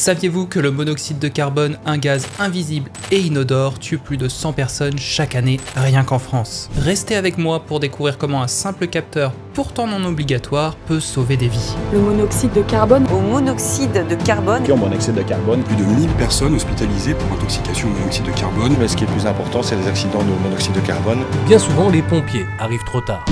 Saviez-vous que le monoxyde de carbone, un gaz invisible et inodore, tue plus de 100 personnes chaque année rien qu'en France? Restez avec moi pour découvrir comment un simple capteur, pourtant non obligatoire, peut sauver des vies. Le monoxyde de carbone. Au monoxyde de carbone. En monoxyde de carbone. Plus de 1000 personnes hospitalisées pour intoxication au monoxyde de carbone. Mais ce qui est le plus important, c'est les accidents de monoxyde de carbone. Bien souvent, les pompiers arrivent trop tard.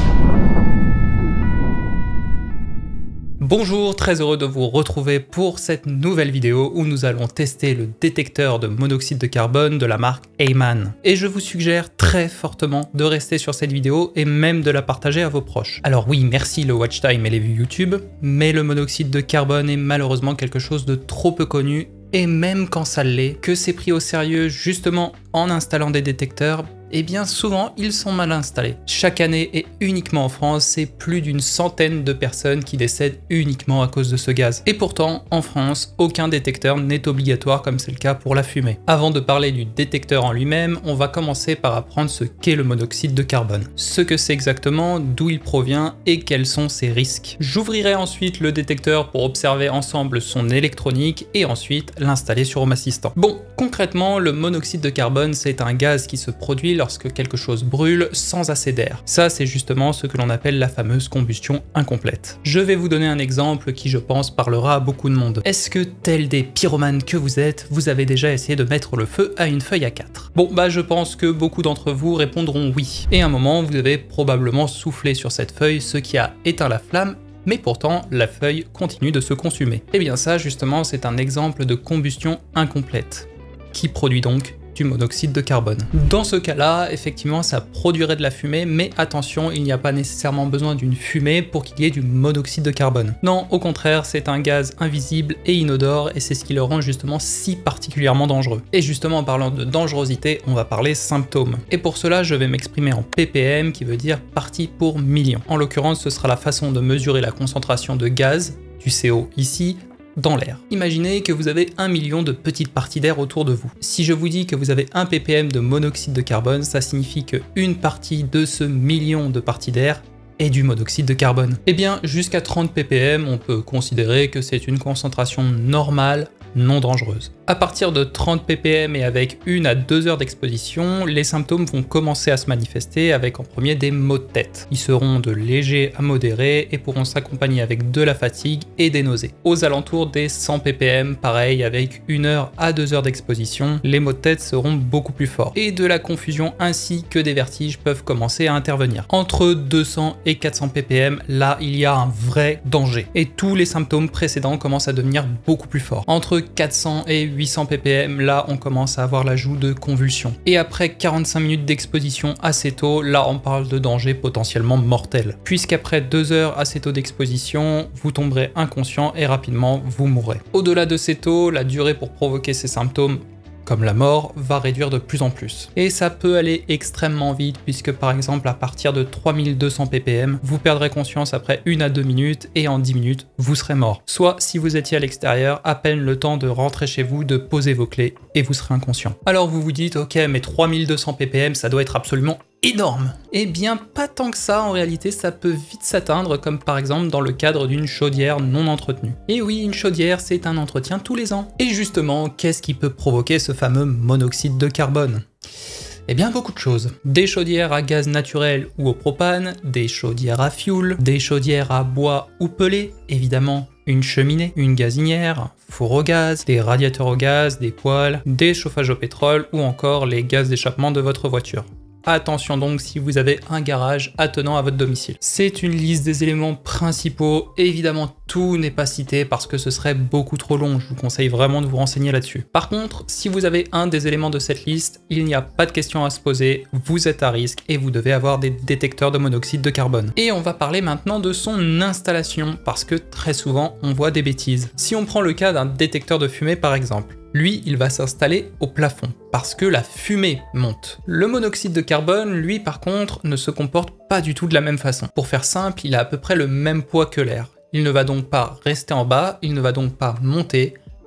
Bonjour, très heureux de vous retrouver pour cette nouvelle vidéo où nous allons tester le détecteur de monoxyde de carbone de la marque Heyman. Et je vous suggère très fortement de rester sur cette vidéo et même de la partager à vos proches. Alors oui, merci le watch time et les vues YouTube, mais le monoxyde de carbone est malheureusement quelque chose de trop peu connu, et même quand ça l'est, que c'est pris au sérieux justement en installant des détecteurs, et bien souvent ils sont mal installés. Chaque année et uniquement en France, c'est plus d'une centaine de personnes qui décèdent uniquement à cause de ce gaz. Et pourtant, en France, aucun détecteur n'est obligatoire comme c'est le cas pour la fumée. Avant de parler du détecteur en lui-même, on va commencer par apprendre ce qu'est le monoxyde de carbone. Ce que c'est exactement, d'où il provient et quels sont ses risques. J'ouvrirai ensuite le détecteur pour observer ensemble son électronique et ensuite l'installer sur Home Assistant. Bon, concrètement, le monoxyde de carbone, c'est un gaz qui se produit lorsque quelque chose brûle sans assez d'air. Ça, c'est justement ce que l'on appelle la fameuse combustion incomplète. Je vais vous donner un exemple qui, je pense, parlera à beaucoup de monde. Est-ce que, tels des pyromanes que vous êtes, vous avez déjà essayé de mettre le feu à une feuille A4? Bon, bah je pense que beaucoup d'entre vous répondront oui. Et à un moment, vous avez probablement soufflé sur cette feuille, ce qui a éteint la flamme, mais pourtant la feuille continue de se consumer. Et bien ça, justement, c'est un exemple de combustion incomplète, qui produit donc du monoxyde de carbone. Dans ce cas-là, effectivement, ça produirait de la fumée, mais attention, il n'y a pas nécessairement besoin d'une fumée pour qu'il y ait du monoxyde de carbone. Non, au contraire, c'est un gaz invisible et inodore, et c'est ce qui le rend justement si particulièrement dangereux. Et justement, en parlant de dangerosité, on va parler symptômes. Et pour cela, je vais m'exprimer en ppm, qui veut dire partie pour million. En l'occurrence, ce sera la façon de mesurer la concentration de gaz, du CO ici, dans l'air. Imaginez que vous avez 1 million de petites parties d'air autour de vous. Si je vous dis que vous avez 1 ppm de monoxyde de carbone, ça signifie qu'une partie de ce million de parties d'air est du monoxyde de carbone. Eh bien, jusqu'à 30 ppm, on peut considérer que c'est une concentration normale, non dangereuse. À partir de 30 ppm et avec 1 à 2 heures d'exposition, les symptômes vont commencer à se manifester avec en premier des maux de tête. Ils seront de légers à modérés et pourront s'accompagner avec de la fatigue et des nausées. Aux alentours des 100 ppm, pareil, avec 1 heure à 2 heures d'exposition, les maux de tête seront beaucoup plus forts. Et de la confusion ainsi que des vertiges peuvent commencer à intervenir. Entre 200 et 400 ppm, là, il y a un vrai danger. Et tous les symptômes précédents commencent à devenir beaucoup plus forts. Entre 400 et 800 ppm, là on commence à avoir l'ajout de convulsions. Et après 45 minutes d'exposition assez tôt, là on parle de danger potentiellement mortel. Puisqu'après 2 heures assez tôt d'exposition, vous tomberez inconscient et rapidement vous mourrez. Au-delà de ces taux, la durée pour provoquer ces symptômes, comme la mort, va réduire de plus en plus. Et ça peut aller extrêmement vite puisque par exemple à partir de 3200 ppm, vous perdrez conscience après 1 à 2 minutes et en 10 minutes, vous serez mort. Soit si vous étiez à l'extérieur, à peine le temps de rentrer chez vous, de poser vos clés et vous serez inconscient. Alors vous vous dites, ok, mais 3200 ppm, ça doit être absolument énorme. Eh bien pas tant que ça, en réalité ça peut vite s'atteindre, comme par exemple dans le cadre d'une chaudière non entretenue. Et oui, une chaudière c'est un entretien tous les ans. Et justement, qu'est-ce qui peut provoquer ce fameux monoxyde de carbone ? Eh bien beaucoup de choses. Des chaudières à gaz naturel ou au propane, des chaudières à fioul, des chaudières à bois ou pellet, évidemment une cheminée, une gazinière, four au gaz, des radiateurs au gaz, des poêles, des chauffages au pétrole ou encore les gaz d'échappement de votre voiture. Attention donc si vous avez un garage attenant à votre domicile. C'est une liste des éléments principaux, évidemment tout n'est pas cité parce que ce serait beaucoup trop long, je vous conseille vraiment de vous renseigner là-dessus. Par contre, si vous avez un des éléments de cette liste, il n'y a pas de question à se poser, vous êtes à risque et vous devez avoir des détecteurs de monoxyde de carbone. Et on va parler maintenant de son installation, parce que très souvent on voit des bêtises. Si on prend le cas d'un détecteur de fumée par exemple, lui, il va s'installer au plafond, parce que la fumée monte. Le monoxyde de carbone, lui, par contre, ne se comporte pas du tout de la même façon. Pour faire simple, il a à peu près le même poids que l'air. Il ne va donc pas rester en bas, il ne va donc pas monter,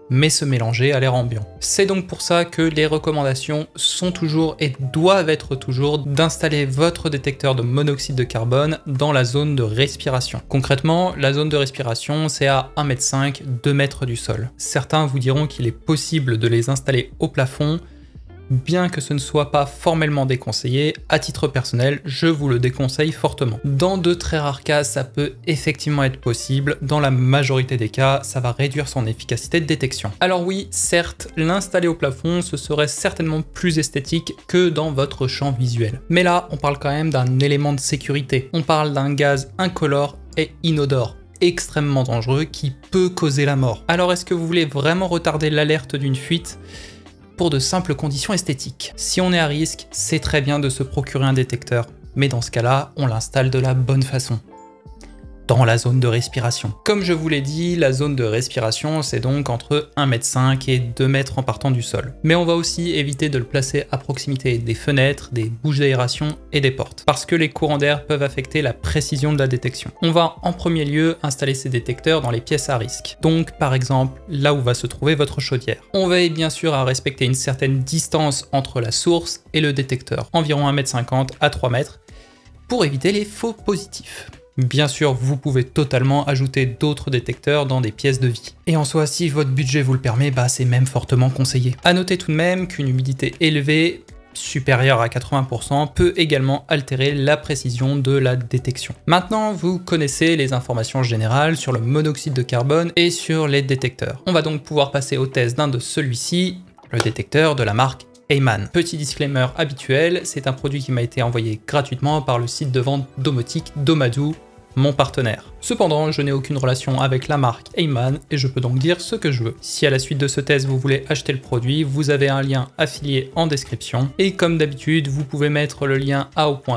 mais se mélanger à l'air ambiant. C'est donc pour ça que les recommandations sont toujours et doivent être toujours d'installer votre détecteur de monoxyde de carbone dans la zone de respiration. Concrètement, la zone de respiration, c'est à 1,5 m, 2 mètres du sol. Certains vous diront qu'il est possible de les installer au plafond. Bien que ce ne soit pas formellement déconseillé, à titre personnel, je vous le déconseille fortement. Dans de très rares cas, ça peut effectivement être possible. Dans la majorité des cas, ça va réduire son efficacité de détection. Alors oui, certes, l'installer au plafond, ce serait certainement plus esthétique que dans votre champ visuel. Mais là, on parle quand même d'un élément de sécurité. On parle d'un gaz incolore et inodore, extrêmement dangereux, qui peut causer la mort. Alors est-ce que vous voulez vraiment retarder l'alerte d'une fuite pour de simples conditions esthétiques? Si on est à risque, c'est très bien de se procurer un détecteur, mais dans ce cas-là, on l'installe de la bonne façon, dans la zone de respiration. Comme je vous l'ai dit, la zone de respiration, c'est donc entre 1,5 m et 2 mètres en partant du sol. Mais on va aussi éviter de le placer à proximité des fenêtres, des bouches d'aération et des portes, parce que les courants d'air peuvent affecter la précision de la détection. On va en premier lieu installer ces détecteurs dans les pièces à risque, donc par exemple là où va se trouver votre chaudière. On veille bien sûr à respecter une certaine distance entre la source et le détecteur, environ 1,50 m à 3 mètres, pour éviter les faux positifs. Bien sûr, vous pouvez totalement ajouter d'autres détecteurs dans des pièces de vie. Et en soi, si votre budget vous le permet, c'est même fortement conseillé. A noter tout de même qu'une humidité élevée, supérieure à 80%, peut également altérer la précision de la détection. Maintenant, vous connaissez les informations générales sur le monoxyde de carbone et sur les détecteurs. On va donc pouvoir passer au test d'un de celui-ci, le détecteur de la marque Heyman. Petit disclaimer habituel, c'est un produit qui m'a été envoyé gratuitement par le site de vente domotique Domadou, mon partenaire. Cependant, je n'ai aucune relation avec la marque Heyman et je peux donc dire ce que je veux. Si à la suite de ce test vous voulez acheter le produit, vous avez un lien affilié en description et comme d'habitude, vous pouvez mettre le lien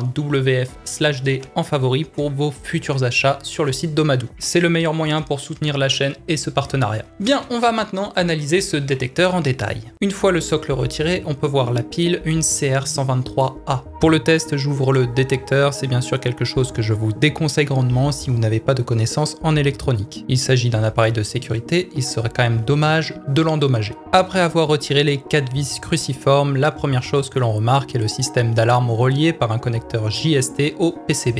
ao.wf/d en favori pour vos futurs achats sur le site Domadou. C'est le meilleur moyen pour soutenir la chaîne et ce partenariat. Bien, on va maintenant analyser ce détecteur en détail. Une fois le socle retiré, on peut voir la pile, une CR123A. Pour le test, j'ouvre le détecteur, c'est bien sûr quelque chose que je vous déconseille grandement si vous n'avez pas de connaissances en électronique. Il s'agit d'un appareil de sécurité, il serait quand même dommage de l'endommager. Après avoir retiré les 4 vis cruciformes, la première chose que l'on remarque est le système d'alarme relié par un connecteur JST au PCB.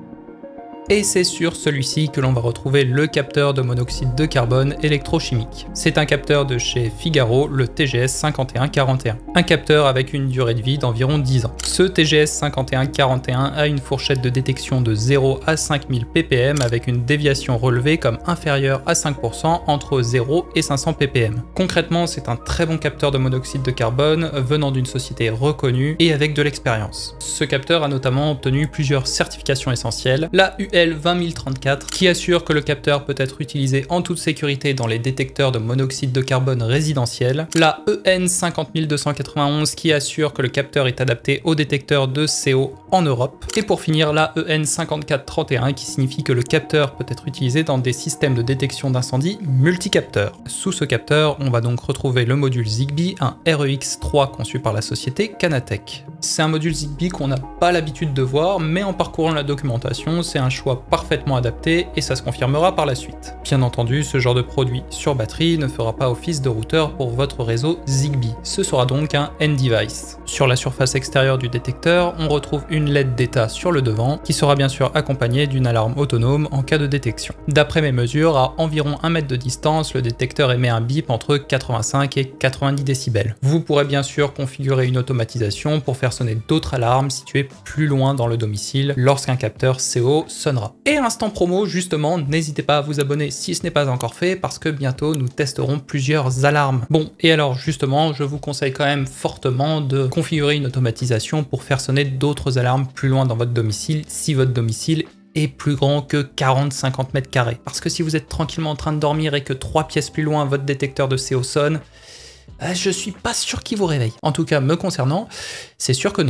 Et c'est sur celui-ci que l'on va retrouver le capteur de monoxyde de carbone électrochimique. C'est un capteur de chez Figaro, le TGS 5141. Un capteur avec une durée de vie d'environ 10 ans. Ce TGS 5141 a une fourchette de détection de 0 à 5000 ppm avec une déviation relevée comme inférieure à 5% entre 0 et 500 ppm. Concrètement, c'est un très bon capteur de monoxyde de carbone venant d'une société reconnue et avec de l'expérience. Ce capteur a notamment obtenu plusieurs certifications essentielles, la UL 20034 qui assure que le capteur peut être utilisé en toute sécurité dans les détecteurs de monoxyde de carbone résidentiels, la EN 50291 qui assure que le capteur est adapté aux détecteurs de CO en Europe, et pour finir la EN 5431 qui signifie que le capteur peut être utilisé dans des systèmes de détection d'incendie multicapteurs. Sous ce capteur, on va donc retrouver le module Zigbee, un REX3 conçu par la société Canatech. C'est un module Zigbee qu'on n'a pas l'habitude de voir, mais en parcourant la documentation, c'est un choix parfaitement adapté et ça se confirmera par la suite. Bien entendu, ce genre de produit sur batterie ne fera pas office de routeur pour votre réseau Zigbee. Ce sera donc un end-device. Sur la surface extérieure du détecteur, on retrouve une LED d'état sur le devant qui sera bien sûr accompagnée d'une alarme autonome en cas de détection. D'après mes mesures, à environ 1 mètre de distance, le détecteur émet un bip entre 85 et 90 décibels. Vous pourrez bien sûr configurer une automatisation pour faire sonner d'autres alarmes situées plus loin dans le domicile lorsqu'un capteur CO sonnera. Et à l'instant promo, justement, n'hésitez pas à vous abonner si ce n'est pas encore fait parce que bientôt nous testerons plusieurs alarmes. Bon, et alors justement, je vous conseille quand même fortement de configurer une automatisation pour faire sonner d'autres alarmes plus loin dans votre domicile si votre domicile est plus grand que 40-50 mètres carrés. Parce que si vous êtes tranquillement en train de dormir et que 3 pièces plus loin votre détecteur de CO sonne, je suis pas sûr qu'il vous réveille. En tout cas, me concernant, c'est sûr que non.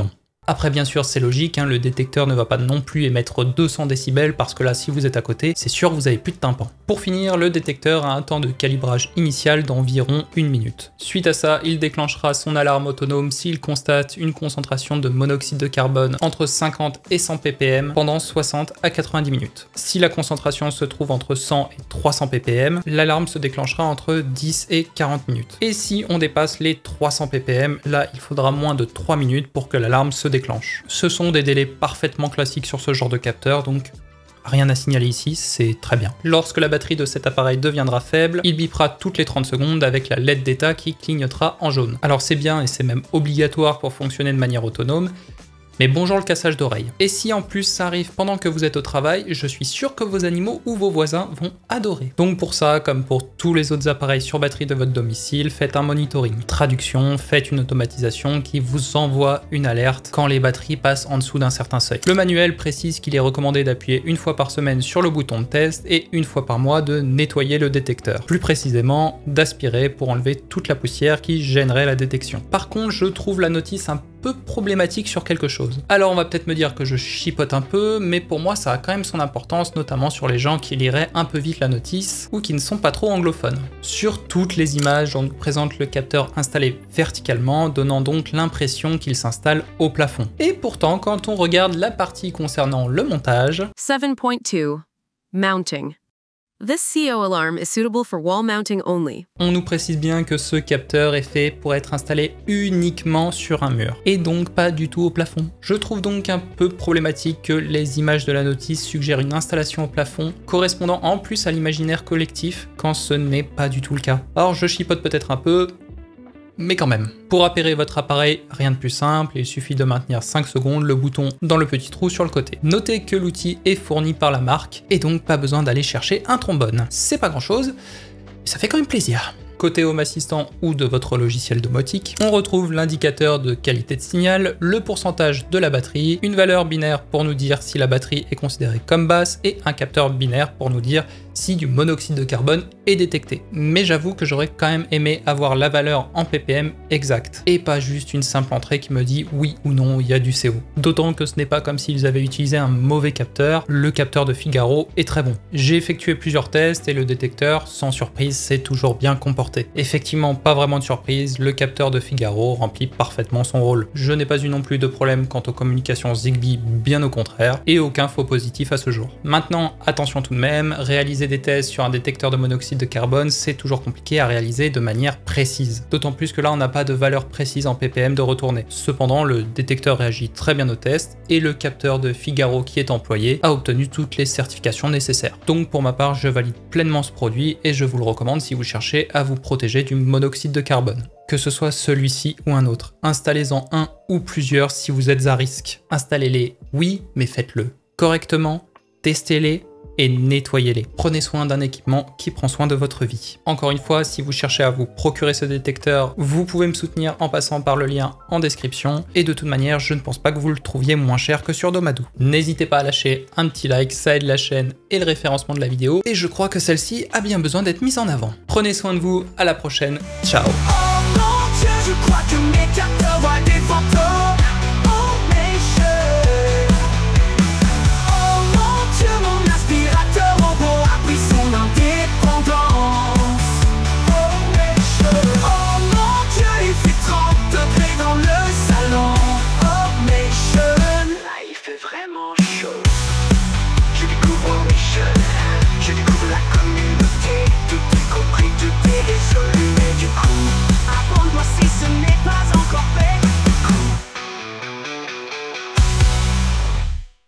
Après bien sûr c'est logique, hein, le détecteur ne va pas non plus émettre 200 décibels parce que là si vous êtes à côté, c'est sûr vous avez plus de tympan. Pour finir, le détecteur a un temps de calibrage initial d'environ 1 minute. Suite à ça, il déclenchera son alarme autonome s'il constate une concentration de monoxyde de carbone entre 50 et 100 ppm pendant 60 à 90 minutes. Si la concentration se trouve entre 100 et 300 ppm, l'alarme se déclenchera entre 10 et 40 minutes. Et si on dépasse les 300 ppm, là il faudra moins de 3 minutes pour que l'alarme se déclenche. Ce sont des délais parfaitement classiques sur ce genre de capteur, donc rien à signaler ici, c'est très bien. Lorsque la batterie de cet appareil deviendra faible, il bipera toutes les 30 secondes avec la LED d'état qui clignotera en jaune. Alors c'est bien et c'est même obligatoire pour fonctionner de manière autonome, mais bonjour le cassage d'oreilles. Et si en plus ça arrive pendant que vous êtes au travail, je suis sûr que vos animaux ou vos voisins vont adorer. Donc pour ça, comme pour tous les autres appareils sur batterie de votre domicile, faites un monitoring. Traduction, faites une automatisation qui vous envoie une alerte quand les batteries passent en dessous d'un certain seuil. Le manuel précise qu'il est recommandé d'appuyer une fois par semaine sur le bouton de test et une fois par mois de nettoyer le détecteur. Plus précisément, d'aspirer pour enlever toute la poussière qui gênerait la détection. Par contre, je trouve la notice un peu problématique sur quelque chose. Alors on va peut-être me dire que je chipote un peu, mais pour moi ça a quand même son importance, notamment sur les gens qui liraient un peu vite la notice ou qui ne sont pas trop anglophones. Sur toutes les images, on nous présente le capteur installé verticalement, donnant donc l'impression qu'il s'installe au plafond. Et pourtant, quand on regarde la partie concernant le montage, 7.2 Mounting. This CO alarm is suitable for wall mounting only. On nous précise bien que ce capteur est fait pour être installé uniquement sur un mur, et donc pas du tout au plafond. Je trouve donc un peu problématique que les images de la notice suggèrent une installation au plafond, correspondant en plus à l'imaginaire collectif, quand ce n'est pas du tout le cas. Alors je chipote peut-être un peu, mais quand même. Pour appairer votre appareil, rien de plus simple, il suffit de maintenir 5 secondes le bouton dans le petit trou sur le côté. Notez que l'outil est fourni par la marque, et donc pas besoin d'aller chercher un trombone. C'est pas grand chose, mais ça fait quand même plaisir. Côté Home Assistant ou de votre logiciel domotique, on retrouve l'indicateur de qualité de signal, le pourcentage de la batterie, une valeur binaire pour nous dire si la batterie est considérée comme basse et un capteur binaire pour nous dire si du monoxyde de carbone est détecté. Mais j'avoue que j'aurais quand même aimé avoir la valeur en ppm exacte et pas juste une simple entrée qui me dit oui ou non il y a du CO. D'autant que ce n'est pas comme s'ils avaient utilisé un mauvais capteur, le capteur de Figaro est très bon. J'ai effectué plusieurs tests et le détecteur, sans surprise, s'est toujours bien comporté. Effectivement, pas vraiment de surprise, le capteur de Figaro remplit parfaitement son rôle. Je n'ai pas eu non plus de problème quant aux communications Zigbee, bien au contraire, et aucun faux positif à ce jour. Maintenant, attention tout de même, réaliser des tests sur un détecteur de monoxyde de carbone, c'est toujours compliqué à réaliser de manière précise. D'autant plus que là, on n'a pas de valeur précise en ppm de retourner. Cependant, le détecteur réagit très bien au test, et le capteur de Figaro qui est employé a obtenu toutes les certifications nécessaires. Donc pour ma part, je valide pleinement ce produit, et je vous le recommande si vous cherchez à vous protéger du monoxyde de carbone. Que ce soit celui-ci ou un autre. Installez-en un ou plusieurs si vous êtes à risque. Installez-les, oui, mais faites-le correctement, testez-les et nettoyez-les. Prenez soin d'un équipement qui prend soin de votre vie. Encore une fois, si vous cherchez à vous procurer ce détecteur, vous pouvez me soutenir en passant par le lien en description. Et de toute manière, je ne pense pas que vous le trouviez moins cher que sur Domadou. N'hésitez pas à lâcher un petit like, ça aide la chaîne et le référencement de la vidéo. Et je crois que celle-ci a bien besoin d'être mise en avant. Prenez soin de vous, à la prochaine, ciao. Je crois que mes capteurs voient des fantômes.